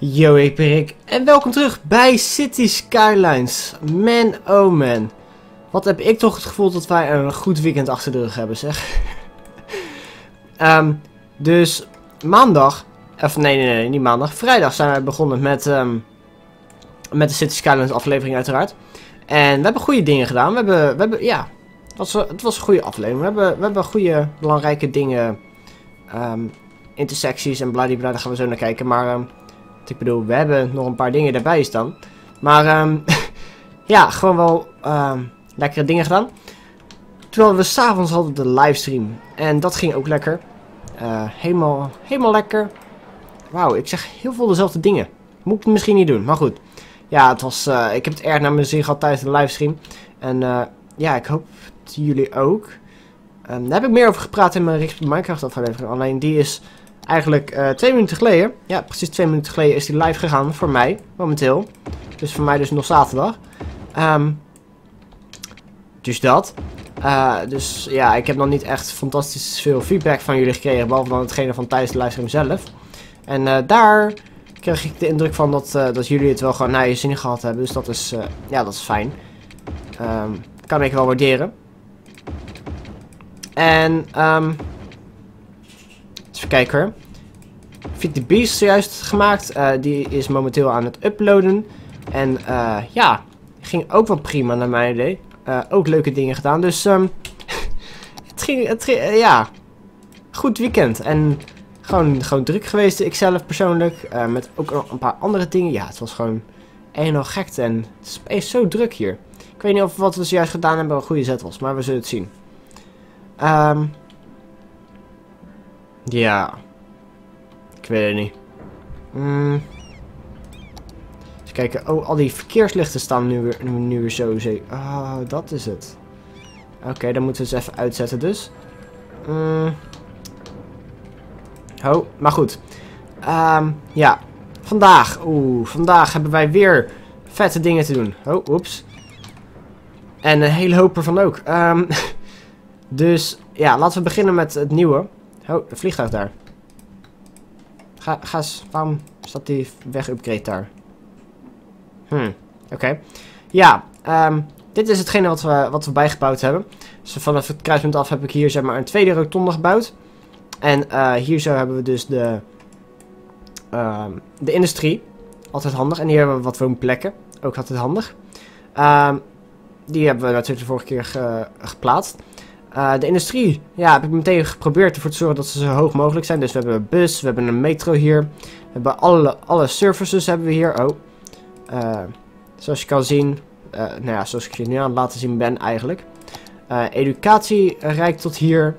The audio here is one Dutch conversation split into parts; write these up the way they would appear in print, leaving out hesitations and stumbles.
Yo, ik ben Rick en welkom terug bij City Skylines. Man, oh man. Wat heb ik toch het gevoel dat wij een goed weekend achter de rug hebben, zeg. Dus maandag, of nee, niet maandag. Vrijdag zijn we begonnen met de City Skylines aflevering uiteraard. En we hebben goede dingen gedaan. We hebben ja, het was een goede aflevering. We hebben goede, belangrijke dingen, intersecties en bladibla, daar gaan we zo naar kijken. Maar ik bedoel, we hebben nog een paar dingen erbij staan. Maar ja, gewoon wel lekkere dingen gedaan. Terwijl we s'avonds hadden de livestream. En dat ging ook lekker. Helemaal lekker. Wauw, ik zeg heel veel dezelfde dingen. Moet ik het misschien niet doen, maar goed. Ja, het was, ik heb het erg naar mijn zin gehad tijdens de livestream. En ja, ik hoop jullie ook. Daar heb ik meer over gepraat in mijn Rick Minecraft aflevering. Alleen die is eigenlijk 2 minuten geleden. Ja, precies 2 minuten geleden is die live gegaan voor mij, momenteel. Dus voor mij dus nog zaterdag. Dus dat. Dus ja, ik heb nog niet echt fantastisch veel feedback van jullie gekregen. Behalve dan hetgene van tijdens de livestream zelf. En daar kreeg ik de indruk van dat jullie het wel gewoon naar je zin gehad hebben. Dus dat is, ja, dat is fijn. Kan ik wel waarderen. En even kijken hoor. Feed the Beast zojuist gemaakt. Die is momenteel aan het uploaden. En ja, ging ook wel prima naar mijn idee. Ook leuke dingen gedaan. Dus het ging ja, goed weekend. En gewoon druk geweest, ikzelf persoonlijk. Met ook nog een paar andere dingen. Ja, het was gewoon een en al gekte. En het is opeens zo druk hier. Ik weet niet of wat we zojuist gedaan hebben een goede zet was. Maar we zullen het zien. Ja. Ik weet het niet. Even kijken. Oh, al die verkeerslichten staan nu weer zo. Oh, dat is het. Oké, dan moeten we ze even uitzetten dus. Oh, maar goed. Ja. Vandaag hebben wij weer vette dingen te doen. Oh, oeps. En een hele hoop ervan ook. Dus ja, laten we beginnen met het nieuwe. Oh, een vliegtuig daar. Ga eens. Waarom staat die weg-upgrade daar? Oké. Ja, dit is hetgene wat we bijgebouwd hebben. Dus vanaf het kruispunt af heb ik hier zeg maar een tweede rotonde gebouwd. En hier zo hebben we dus de industrie. Altijd handig. En hier hebben we wat woonplekken. Ook altijd handig. Die hebben we natuurlijk de vorige keer geplaatst. De industrie, ja, heb ik meteen geprobeerd ervoor te zorgen dat ze zo hoog mogelijk zijn. Dus we hebben een bus, we hebben een metro hier. We hebben alle services hebben we hier. Oh, zoals je kan zien, nou ja, zoals ik je nu aan het laten zien ben eigenlijk. Educatie reikt tot hier.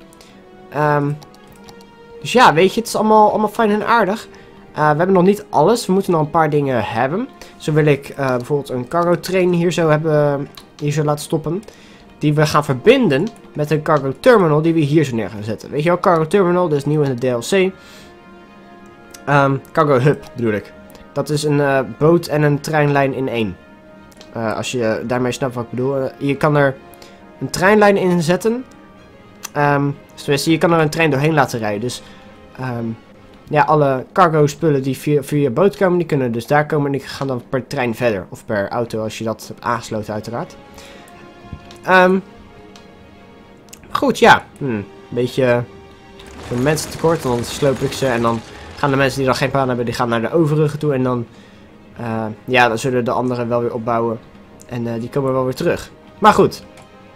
Dus ja, weet je, het is allemaal fijn en aardig. We hebben nog niet alles, we moeten nog een paar dingen hebben. Zo wil ik bijvoorbeeld een cargo train hier zo laten stoppen. Die we gaan verbinden met een cargo terminal die we hier zo neer gaan zetten. Weet je wel, cargo terminal, dat is nieuw in de DLC. Cargo hub bedoel ik. Dat is een boot en een treinlijn in één. Als je daarmee snapt wat ik bedoel. Je kan er een treinlijn in zetten. Dus je kan er een trein doorheen laten rijden. Dus ja, alle cargo spullen die via je boot komen, die kunnen dus daar komen. En die gaan dan per trein verder. Of per auto als je dat hebt aangesloten uiteraard. Goed, ja. Een beetje voor mensen tekort. En dan sloop ik ze. En dan gaan de mensen die dan geen baan hebben, die gaan naar de overige toe. En dan, ja, dan zullen de anderen wel weer opbouwen. En die komen wel weer terug. Maar goed.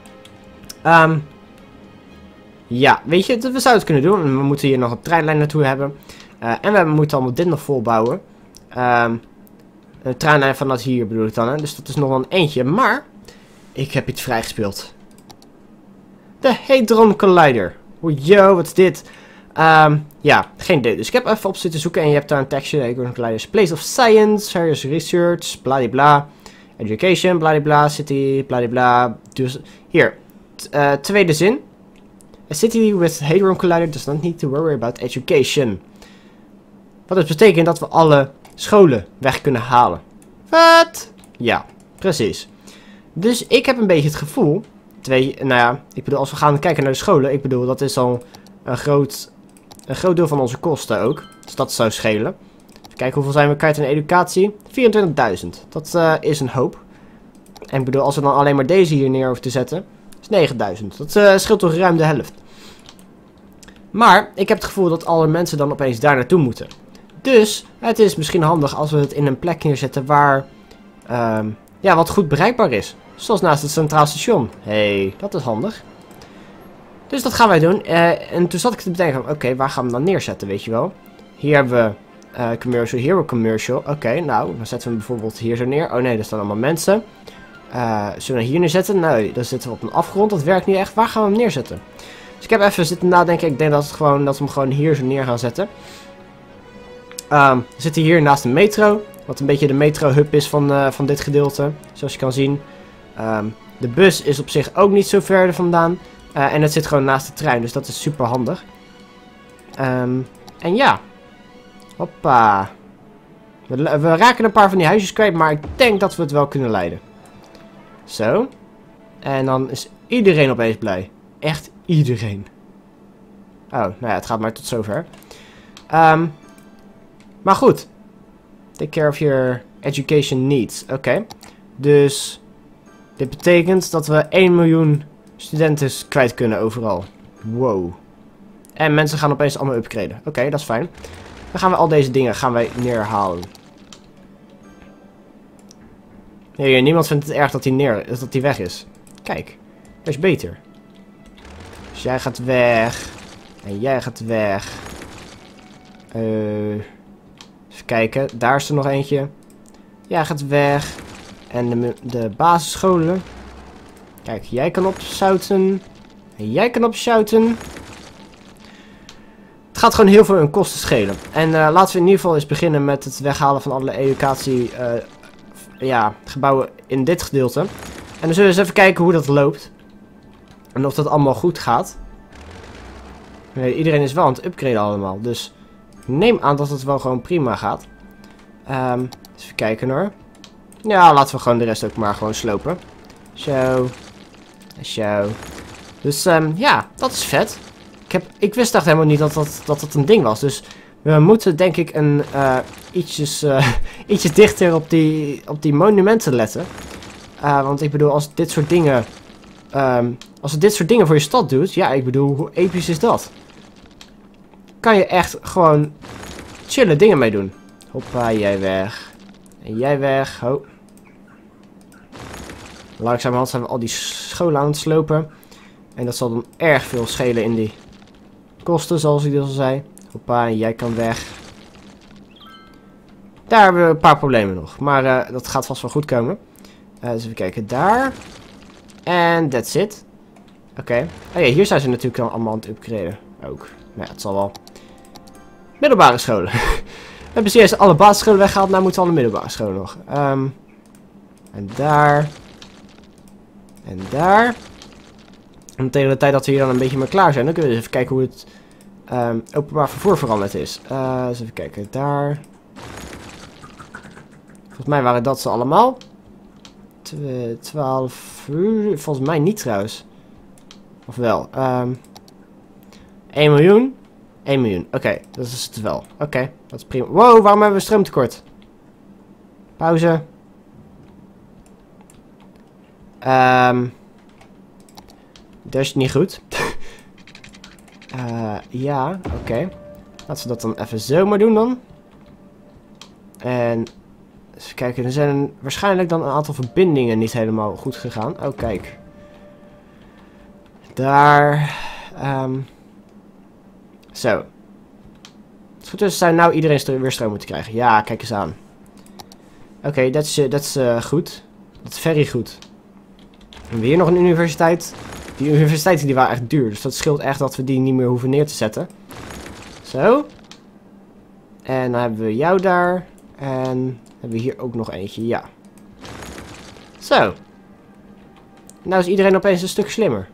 Ja, weet je, we zouden het kunnen doen. We moeten hier nog een treinlijn naartoe hebben. En we moeten allemaal dit nog volbouwen. Een treinlijn vanaf hier bedoel ik dan. Hè? Dus dat is nog wel een eentje. Maar ik heb iets vrijgespeeld. De Hadron Collider. Oh, yo, wat is dit? Ja, geen idee. Dus ik heb even op zitten zoeken en je hebt daar een tekstje. Hadron Collider. Place of Science, Serious Research, bladibla. Education, bladibla. City, bladibla. Dus hier, tweede zin. A city with Hadron Collider does not need to worry about education. Wat dus betekent dat we alle scholen weg kunnen halen. Wat? Ja, precies. Dus ik heb een beetje het gevoel. Nou ja, ik bedoel, als we gaan kijken naar de scholen. Ik bedoel, dat is al een groot deel van onze kosten ook. Dus dat zou schelen. Kijk, hoeveel zijn we kwijt aan educatie? 24.000. Dat is een hoop. En ik bedoel, als we dan alleen maar deze hier neer hoeven te zetten, is 9.000. Dat scheelt toch ruim de helft. Maar ik heb het gevoel dat alle mensen dan opeens daar naartoe moeten. Dus het is misschien handig als we het in een plek neerzetten waar ja, wat goed bereikbaar is. Zoals naast het Centraal Station. Hey, dat is handig. Dus dat gaan wij doen. En toen zat ik te bedenken, oké, waar gaan we hem dan neerzetten, weet je wel? Hier hebben we commercial, hier hebben we commercial. Oké, nou, dan zetten we hem bijvoorbeeld hier zo neer. Oh nee, daar staan allemaal mensen. Zullen we hem hier neerzetten? Nee, dan zitten we op een afgrond. Dat werkt niet echt. Waar gaan we hem neerzetten? Dus ik heb even zitten nadenken. Ik denk dat we hem gewoon hier zo neer gaan zetten. We zitten hier naast de metro. Wat een beetje de metro-hub is van dit gedeelte. Zoals je kan zien. De bus is op zich ook niet zo ver vandaan. En het zit gewoon naast de trein. Dus dat is super handig. En ja. Hoppa. We raken een paar van die huisjes kwijt. Maar ik denk dat we het wel kunnen leiden. Zo. En dan is iedereen opeens blij. Echt iedereen. Oh, nou ja, het gaat maar tot zover. Maar goed. Take care of your education needs. Oké. Dus dit betekent dat we 1 miljoen studenten kwijt kunnen overal. Wow. En mensen gaan opeens allemaal upgraden. Oké, dat is fijn. Dan gaan we al deze dingen neerhalen. Nee, niemand vindt het erg dat hij weg is. Kijk, dat is beter. Dus jij gaat weg. En jij gaat weg. Even kijken, daar is er nog eentje. Jij gaat weg. En de basisscholen. Kijk, jij kan opzouten. En jij kan opzouten. Het gaat gewoon heel veel in kosten schelen. En laten we in ieder geval eens beginnen met het weghalen van alle educatie gebouwen in dit gedeelte. En dan zullen we eens even kijken hoe dat loopt. En of dat allemaal goed gaat. Nee, iedereen is wel aan het upgraden allemaal. Dus ik neem aan dat het wel gewoon prima gaat. Even kijken hoor. Ja, laten we gewoon de rest ook maar gewoon slopen. Zo. Zo. Dus ja, dat is vet. Ik wist echt helemaal niet dat het een ding was. Dus we moeten denk ik ietsjes dichter op die monumenten letten. Want ik bedoel, als dit soort dingen... als het dit soort dingen voor je stad doet... Ja, ik bedoel, hoe episch is dat? Kan je echt gewoon chille dingen mee doen. Hoppa, jij weg. En jij weg. Ho. Langzamerhand zijn we al die scholen aan het slopen. En dat zal dan erg veel schelen in die kosten, zoals ik al zei. Hoppa, en jij kan weg. Daar hebben we een paar problemen nog. Maar dat gaat vast wel goed komen. Dus even kijken, daar. En that's it. Oké. Oh ja, hier zijn ze natuurlijk al allemaal aan het upgraden. Ook. Nou ja, het zal wel. Middelbare scholen. We hebben eerst alle basisscholen weggehaald. Nou moeten alle middelbare scholen nog. En daar. En daar. En tegen de tijd dat we hier dan een beetje mee klaar zijn, dan kunnen we eens even kijken hoe het openbaar vervoer veranderd is. Dus even kijken, daar. Volgens mij waren dat ze allemaal. 12 uur. Volgens mij niet trouwens. Of wel. 1 miljoen. 1 miljoen. Oké, dat is het wel. Oké, dat is prima. Wow, waarom hebben we stroomtekort? Pauze. Dat is niet goed. Ja, oké. Laten we dat dan even zo maar doen dan. En even kijken, er zijn waarschijnlijk dan een aantal verbindingen niet helemaal goed gegaan. Oh, kijk. Daar. Zo. Het goed is, zou nou iedereen weer stroom moeten krijgen. Ja, kijk eens aan. Oké, dat is goed. Dat is very goed. En weer nog een universiteit. Die universiteiten die waren echt duur. Dus dat scheelt echt dat we die niet meer hoeven neer te zetten. Zo. En dan hebben we jou daar. En hebben we hier ook nog eentje. Ja. Zo. Nou is iedereen opeens een stuk slimmer.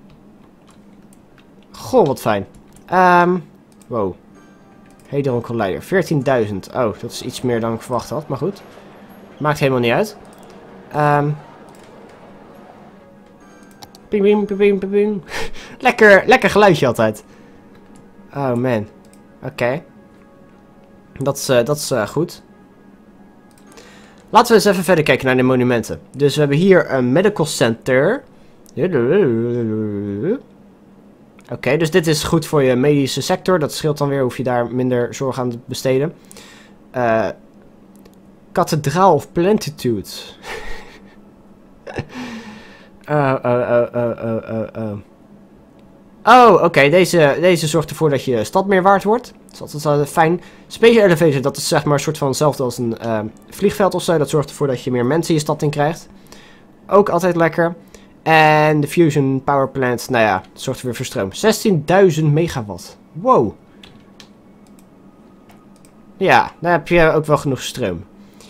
Goh, wat fijn. Wow. Hedron Collider. 14.000. Oh, dat is iets meer dan ik verwacht had. Maar goed. Maakt helemaal niet uit. Ping, ping, ping, ping, ping, ping. Lekker geluidje altijd. Oh man. Oké. Dat is goed. Laten we eens even verder kijken naar de monumenten. Dus we hebben hier een medical center. Oké, dus dit is goed voor je medische sector. Dat scheelt dan weer, hoef je daar minder zorg aan te besteden. Kathedraal of Plentitude. Oh, oké. Deze zorgt ervoor dat je stad meer waard wordt. Dat is altijd fijn. Space Elevator, dat is zeg maar een soort van hetzelfde als een vliegveld of zo. Dat zorgt ervoor dat je meer mensen je stad in krijgt. Ook altijd lekker. En de Fusion Power Plant, nou ja, dat zorgt weer voor stroom. 16.000 megawatt. Wow. Ja, daar heb je ook wel genoeg stroom.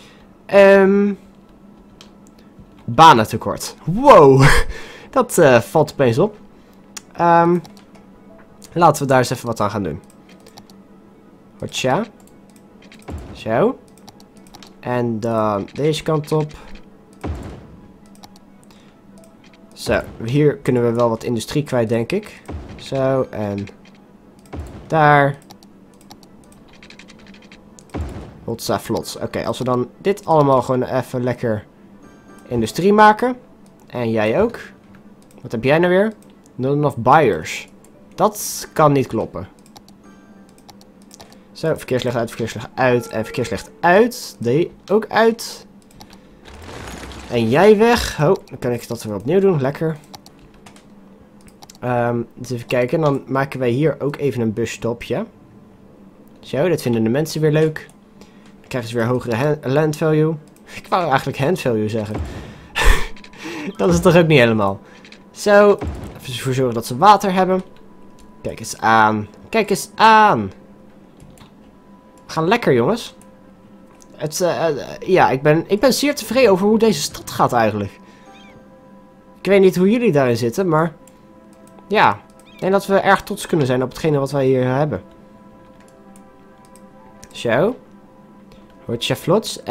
Banentekort. Wow. Dat valt opeens op. Laten we daar eens even wat aan gaan doen. Hotja. Zo. En dan deze kant op. Zo, hier kunnen we wel wat industrie kwijt, denk ik. Zo, en daar. Hotsa vlots. Oké, als we dan dit allemaal gewoon even lekker industrie maken. En jij ook. Wat heb jij nou weer? None of buyers. Dat kan niet kloppen. Zo, verkeerslicht uit, verkeerslicht uit en verkeerslicht uit. Die ook uit. En jij weg. Oh, dan kan ik dat weer opnieuw doen. Lekker. Dus even kijken. Dan maken wij hier ook even een busstopje. Zo, dat vinden de mensen weer leuk. Dan krijgen ze weer hogere land value. Ik wou eigenlijk hand value zeggen. Dat is toch ook niet helemaal. Zo, even ervoor zorgen dat ze water hebben. Kijk eens aan. Kijk eens aan. We gaan lekker, jongens. Ja, ik ben zeer tevreden over hoe deze stad gaat eigenlijk. Ik weet niet hoe jullie daarin zitten, maar ja, ik denk dat we erg trots kunnen zijn op hetgene wat wij hier hebben. Zo. Hotje vlots.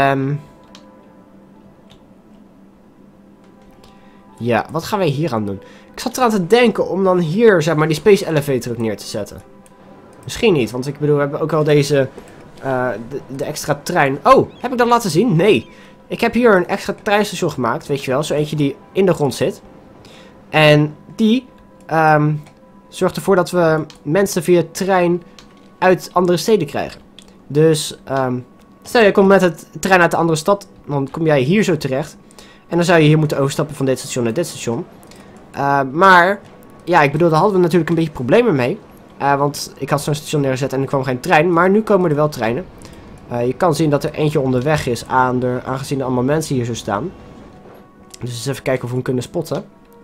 Ja, wat gaan wij hier aan doen? Ik zat eraan te denken om dan hier, zeg maar, die Space Elevator ook neer te zetten. Misschien niet, want ik bedoel, we hebben ook al deze, de extra trein. Oh, heb ik dat laten zien? Nee. Ik heb hier een extra treinstation gemaakt, weet je wel. Zo eentje die in de grond zit. En die zorgt ervoor dat we mensen via trein uit andere steden krijgen. Dus, stel je komt met het trein uit de andere stad, dan kom jij hier zo terecht. En dan zou je hier moeten overstappen van dit station naar dit station. Maar, ja, ik bedoel, daar hadden we natuurlijk een beetje problemen mee. Want ik had zo'n station neergezet en er kwam geen trein. Maar nu komen er wel treinen. Je kan zien dat er eentje onderweg is, aangezien er allemaal mensen hier zo staan. Dus eens even kijken of we hem kunnen spotten.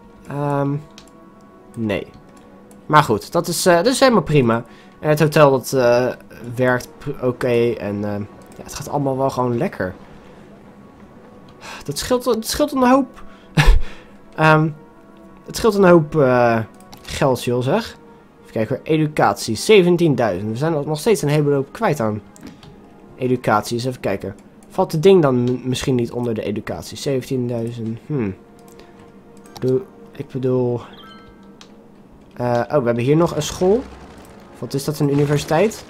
Nee. Maar goed, dat is helemaal prima. En het hotel dat werkt oké. En ja, het gaat allemaal wel gewoon lekker. Het scheelt een hoop. Het scheelt een hoop geld, joh, zeg. Even kijken hoor. Educatie. 17.000. We zijn nog steeds een hele hoop kwijt aan educatie. Dus even kijken. Valt het ding dan misschien niet onder de educatie? 17.000. Ik bedoel... oh, we hebben hier nog een school. Wat is dat, een universiteit?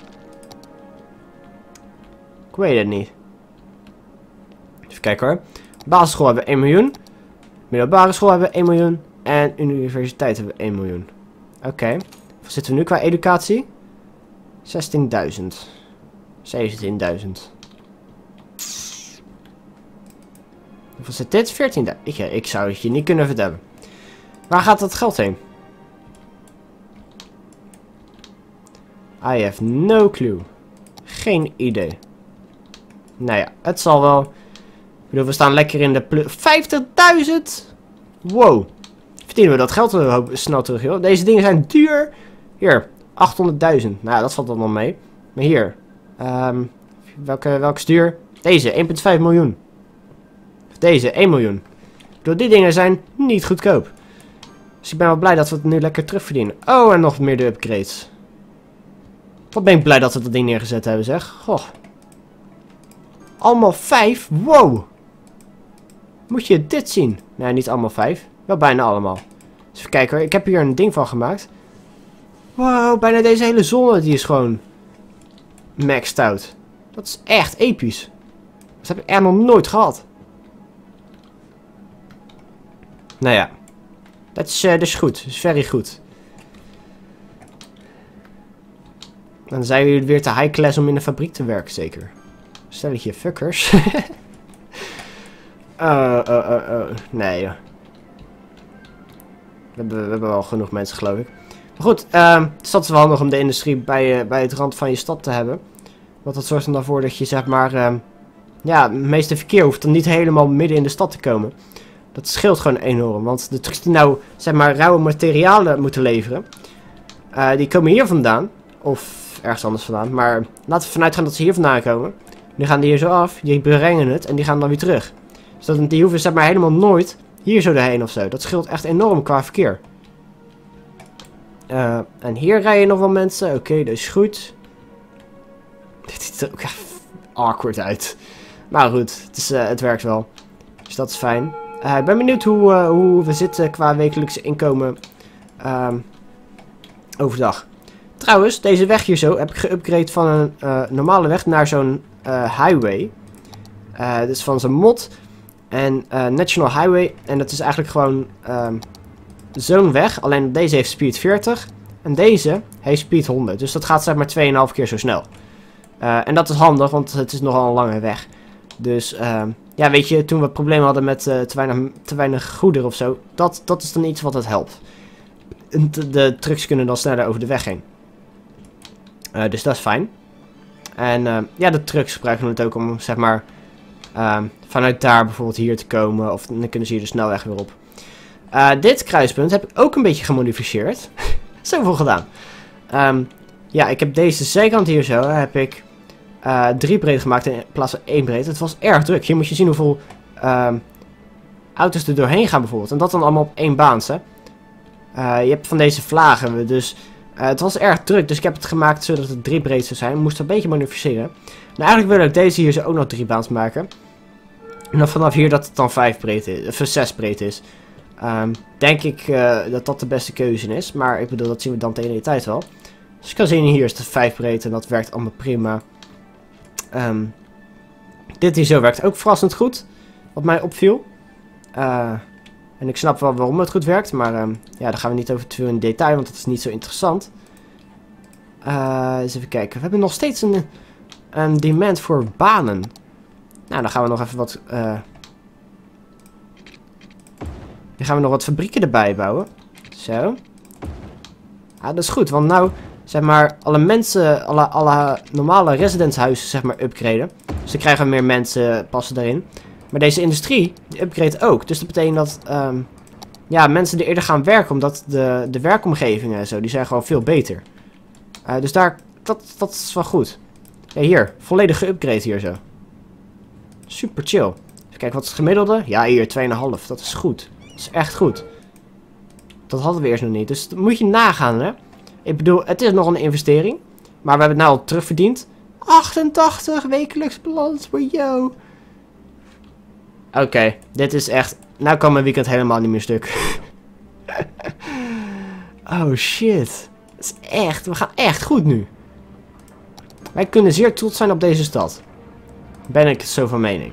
Ik weet het niet. Even kijken hoor. Basisschool hebben we 1 miljoen. Middelbare school hebben we 1 miljoen. En universiteit hebben we 1 miljoen. Oké. Wat zitten we nu qua educatie? 16.000. 17.000. Wat zit dit? 14.000. Ik zou het je niet kunnen vertellen. Waar gaat dat geld heen? I have no clue. Geen idee. Nou ja, het zal wel. Ik bedoel, we staan lekker in de plus. 50.000! Wow. Verdienen we dat geld snel terug, joh. Deze dingen zijn duur. Hier, 800.000. Nou ja, dat valt dan nog mee. Maar hier. Welke stuur? Deze, 1,5 miljoen. Of deze, 1 miljoen. Ik bedoel, die dingen zijn niet goedkoop. Dus ik ben wel blij dat we het nu lekker terugverdienen. Oh, en nog meer de upgrades. Wat ben ik blij dat we dat ding neergezet hebben, zeg. Goh. Allemaal 5? Wow. Moet je dit zien? Nee, niet allemaal 5. Wel bijna allemaal. Dus even kijken hoor. Ik heb hier een ding van gemaakt. Wow, bijna deze hele zone die is gewoon maxed out. Dat is echt episch. Dat heb ik echt nog nooit gehad. Nou ja. Dat is goed. Dat is very goed. Dan zijn jullie weer te high class om in de fabriek te werken, zeker. Stelletje fuckers. Nee, joh. We hebben wel genoeg mensen, geloof ik. Maar goed, het is altijd wel handig om de industrie bij het rand van je stad te hebben. Want dat zorgt er dan voor dat je, zeg maar... ja, het meeste verkeer hoeft dan niet helemaal midden in de stad te komen. Dat scheelt gewoon enorm. Want de trucks die nou, zeg maar, rauwe materialen moeten leveren... die komen hier vandaan. Of ergens anders vandaan. Maar laten we vanuit gaan dat ze hier vandaan komen. Die gaan die hier zo af. Die brengen het. En die gaan dan weer terug. Dus die hoeven, zeg maar, helemaal nooit hier zo doorheen of zo. Dat scheelt echt enorm qua verkeer. En hier rijden nog wel mensen. Oké, dat is goed. Dit ziet er ook echt awkward uit. Maar goed, het werkt wel. Dus dat is fijn. Ik ben benieuwd hoe we zitten qua wekelijkse inkomen overdag. Trouwens, deze weg hier zo heb ik geüpgrade van een normale weg naar zo'n highway. Dus van zo'n mod en National Highway. En dat is eigenlijk gewoon zo'n weg. Alleen deze heeft speed 40 en deze heeft speed 100. Dus dat gaat, zeg maar, 2,5 keer zo snel. En dat is handig, want het is nogal een lange weg. Dus ja, weet je, toen we problemen hadden met te weinig goederen of zo, dat is dan iets wat het helpt. De trucks kunnen dan sneller over de weg heen. Dus dat is fijn. En ja, de trucks gebruiken we het ook om, zeg maar, vanuit daar bijvoorbeeld hier te komen. Of dan kunnen ze hier de snelweg weer op. Dit kruispunt heb ik ook een beetje gemodificeerd. Zoveel gedaan. Ja, ik heb deze zijkant hier zo, heb ik 3 breed gemaakt in plaats van 1 breed. Het was erg druk. Hier moet je zien hoeveel auto's er doorheen gaan bijvoorbeeld. En dat dan allemaal op 1 baan, hè. Je hebt van deze vlagen, dus het was erg druk. Dus ik heb het gemaakt zodat het 3 breed zou zijn. We moesten een beetje modificeren. Nou, eigenlijk wil ik deze hier zo ook nog 3 baans maken. En dan vanaf hier dat het dan 5 breed is, of 6 breed is. Denk ik dat dat de beste keuze is. Maar ik bedoel, dat zien we dan tegen de tijd wel. Dus je kan zien, hier is het 5 breed en dat werkt allemaal prima. Dit hier zo werkt ook verrassend goed. Wat mij opviel. En ik snap wel waarom het goed werkt. Maar ja, daar gaan we niet over te veel in detail. Want dat is niet zo interessant. Eens even kijken. We hebben nog steeds een demand voor banen. Nou, dan gaan we nog even wat... dan gaan we nog wat fabrieken erbij bouwen. Zo. Ja, dat is goed. Want nou, zeg maar, alle mensen, alle normale residencehuizen, zeg maar, upgraden. Dus dan krijgen we meer mensen passen daarin. Maar deze industrie, die upgrade ook. Dus dat betekent dat, ja, mensen er eerder gaan werken. Omdat de werkomgevingen en zo, die zijn gewoon veel beter. Dus dat is wel goed. Ja, hier, volledig geupgrade hier zo. Super chill. Even kijken, wat is het gemiddelde? Ja, hier, 2,5. Dat is goed. Dat is echt goed. Dat hadden we eerst nog niet. Dus dat moet je nagaan, hè. Ik bedoel, het is nog een investering. Maar we hebben het nou al terugverdiend. 88 wekelijks balans voor jou. Oké, dit is echt... Nou kan mijn weekend helemaal niet meer stuk. Oh shit. Dat is echt... We gaan echt goed nu. Wij kunnen zeer trots zijn op deze stad. Ben ik zo van mening.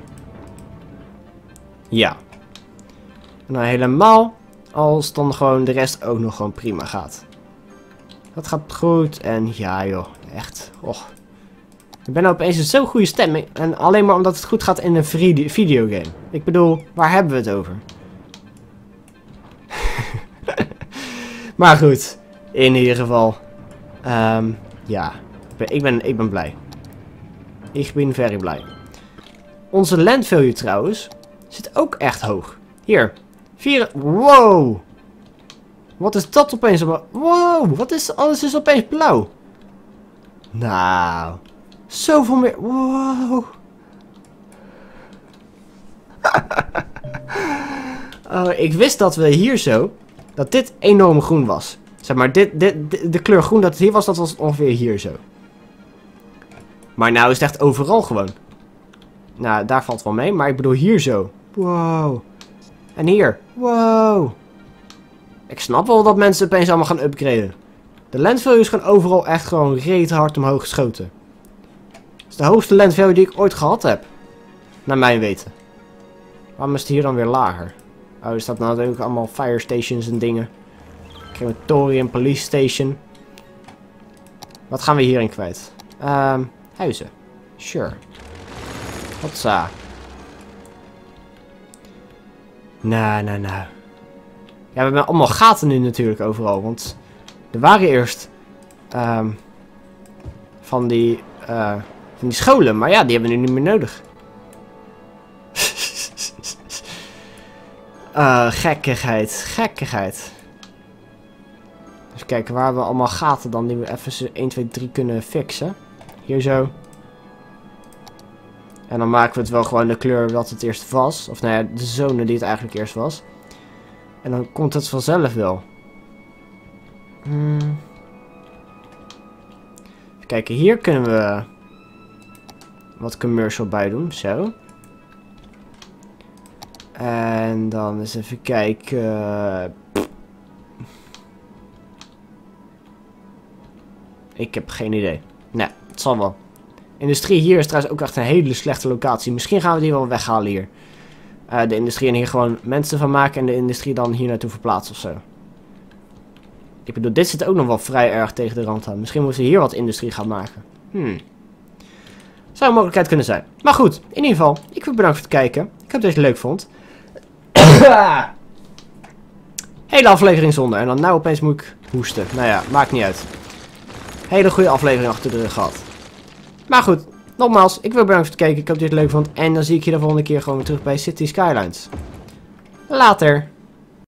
Ja. En dan helemaal als dan gewoon de rest ook nog gewoon prima gaat. Dat gaat goed en ja joh, echt. Och. Ik ben nou opeens in zo'n goede stemming. En alleen maar omdat het goed gaat in een videogame. Ik bedoel, waar hebben we het over? Maar goed, in ieder geval. Ja, ik ben blij. Ik ben very blij. Onze land value trouwens zit ook echt hoog. Hier, 4... Wow! Wat is dat opeens? Wow, wat is... Alles is opeens blauw. Nou, zoveel meer... Wow. Oh, ik wist dat we hier zo... Dat dit enorm groen was. Zeg maar, de kleur groen dat het hier was, dat was ongeveer hier zo. Maar nou is het echt overal gewoon. Nou, daar valt wel mee. Maar ik bedoel hier zo. Wow. En hier. Wow. Ik snap wel dat mensen opeens allemaal gaan upgraden. De land values gaan overal echt gewoon reet hard omhoog geschoten. is de hoogste land value die ik ooit gehad heb. Naar mijn weten. Waarom is het hier dan weer lager? Oh, er staat natuurlijk allemaal fire stations en dingen. Crematorium, police station. Wat gaan we hierin kwijt? Huizen. Sure. Hotsa. Nou. Ja, we hebben allemaal gaten nu natuurlijk overal. Want er waren eerst van die scholen. Maar ja, die hebben we nu niet meer nodig. Gekkigheid. Dus kijken, waar hebben we allemaal gaten dan die we even 1, 2, 3 kunnen fixen. Hier zo. En dan maken we het wel gewoon de kleur wat het eerst was. Of nou ja, de zone die het eigenlijk eerst was. En dan komt het vanzelf wel. Even kijken, hier kunnen we wat commercial bij doen. Zo. En dan eens even kijken. Ik heb geen idee. Nee, het zal wel. Industrie hier is trouwens ook echt een hele slechte locatie. Misschien gaan we die wel weghalen hier. De industrie en hier gewoon mensen van maken en de industrie dan hier naartoe verplaatsen of zo. Ik bedoel, dit zit ook nog wel vrij erg tegen de rand aan. Misschien moeten we hier wat industrie gaan maken. Zou een mogelijkheid kunnen zijn. Maar goed, in ieder geval, ik wil bedankt voor het kijken. Ik hoop dat je het leuk vond. Hele aflevering zonder. En dan nou opeens moet ik hoesten. Nou ja, maakt niet uit. Hele goede aflevering achter de rug gehad. Maar goed, nogmaals, ik wil bedankt voor het kijken. Ik hoop dat je het leuk vond. En dan zie ik je de volgende keer gewoon weer terug bij City Skylines. Later.